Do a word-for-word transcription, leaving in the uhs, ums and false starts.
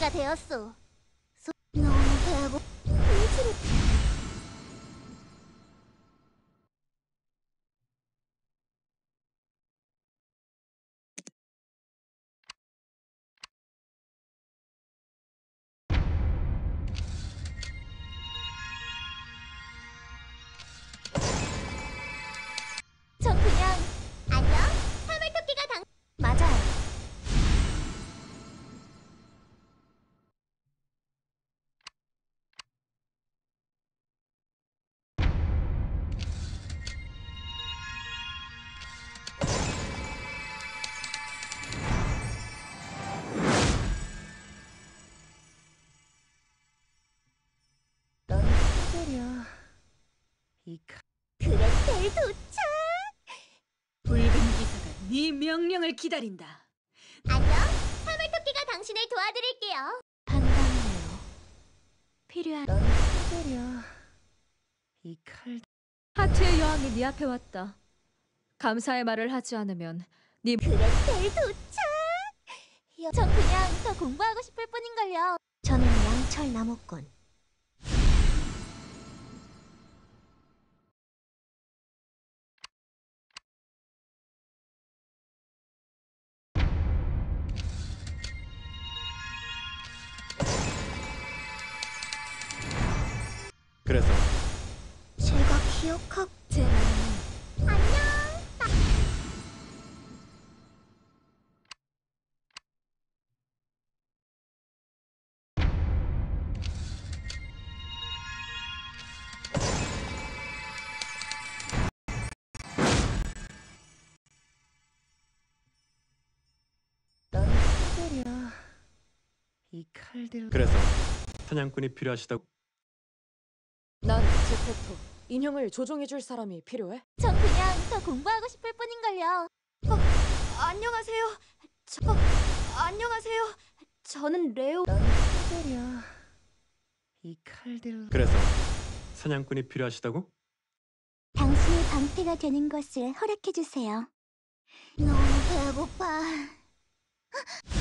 때가 되었소. 소... 너무 배고... 일주일... 전 그냥... 안녕? 사물토끼가 당... 맞아요. 넌 기다려. 이 칼... 그레텔 도착! 붉은 기사가 네 명령을 기다린다. 안녕? 사물토끼가 당신을 도와드릴게요. 반갑네요. 필요한... 넌 기다려. 이 칼... 하트의 여왕이 네 앞에 왔다. 감사의 말을 하지 않으면 네 그레텔 도착! 여... 전 그냥 더 공부하고 싶을 뿐인걸요. 저는 양철 나무꾼. 그래서 제가 기억하고... 제 마음은 안녕! 넌 기다려. 이 칼들... 그래서 사냥꾼이 필요하시다고? 난 제페토. 인형을 조종해줄 사람이 필요해? 전 그냥 더 공부하고 싶을 뿐인걸요. 어, 안녕하세요. 저... 어, 안녕하세요. 저는 레오... 넌 기다려. 이 칼들... 그래서 사냥꾼이 필요하시다고? 당신의 방패가 되는 것을 허락해주세요. 너무 배고파.